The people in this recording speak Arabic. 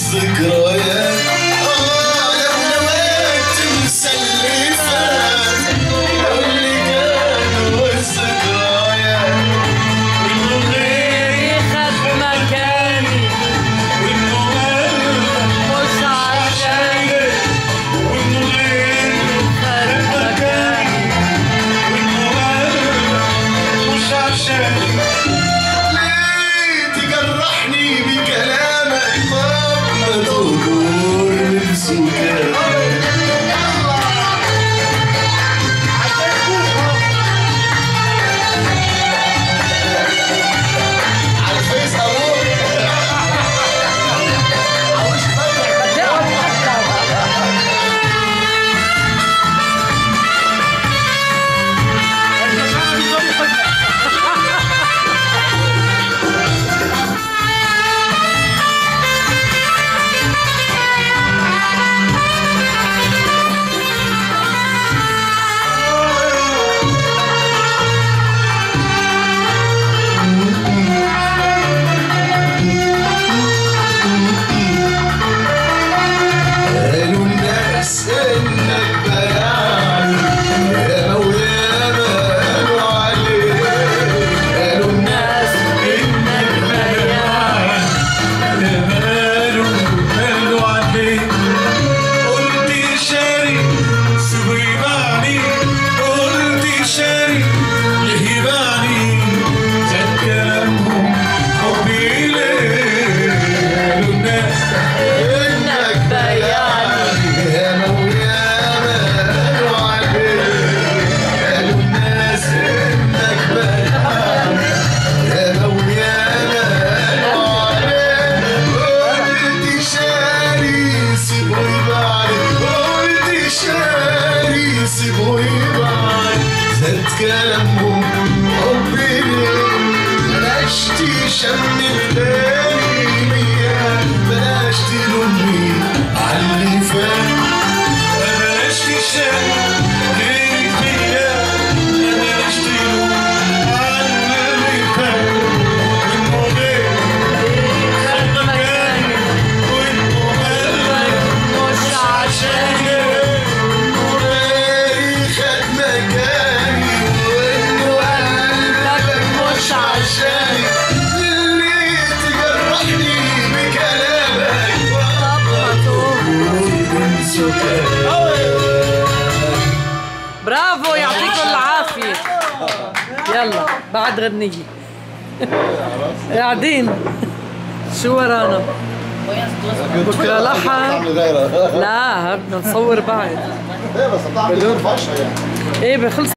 والذكريات لو نويت تنسى اللي فات واللي كان والذكريات وإنه غيري خد مكاني وإنه مش عشاني وإنه غيري خد مكاني وإنه مش عشاني ليه تجرحني بكلامك طب ما تغور بسكاتك كلامهم حبي بلاش تشمت تاني بلاش تلومني عاللي فات بلاش تشمت غيري فيا بلاش تلوم عاللي فات وإنه غيري خد مكاني وإنه قلبك مش عشاني برافو يعطيكم العافية. يلا بعد غنية قاعدين شو ورانا؟ بكره لحن. لا بدنا نصور بعد. ايه بس بتعمل فشة يعني. ايه بخلص.